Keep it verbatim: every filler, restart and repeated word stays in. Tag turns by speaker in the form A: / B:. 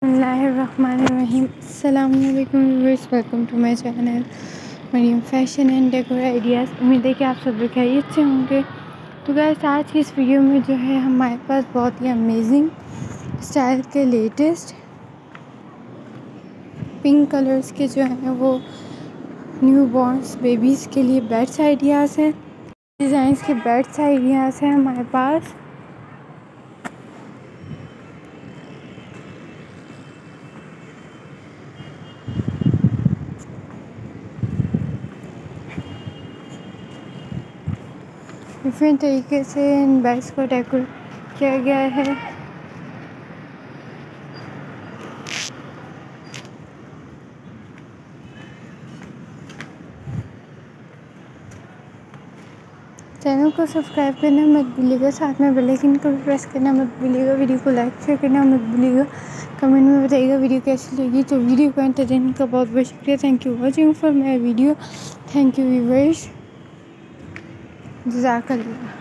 A: बिस्मिल्लाहिर्रहमानिर्रहीम। अस्सलाम वालेकुम viewers, welcome to my channel Mariam fashion and decor ideas. उम्मीद है कि आप सब लोग खैरियत से होंगे। तो गाइस, आज की इस वीडियो में जो है हमारे पास बहुत ही अमेजिंग स्टाइल के लेटेस्ट पिंक कलर्स के जो हैं वो न्यू बॉर्न्स बेबीज़ के लिए बेड्स आइडियाज़ हैं, डिज़ाइंस के बेड्स आइडियाज़ हैं हमारे पास। डिफरेंट तरीके से इन बेड्स को डेकोरेट किया गया है। चैनल को सब्सक्राइब करना मत भूलिएगा, साथ में बेल आइकन को भी प्रेस करना मत भूलिएगा। वीडियो को लाइक शेयर करना मत भूलिएगा। कमेंट में बताइएगा वीडियो कैसी लगी। तो वीडियो को एंटर देने का बहुत बहुत शुक्रिया। Thank you watching for my video. Thank you viewers. जज़ाकल्लाह।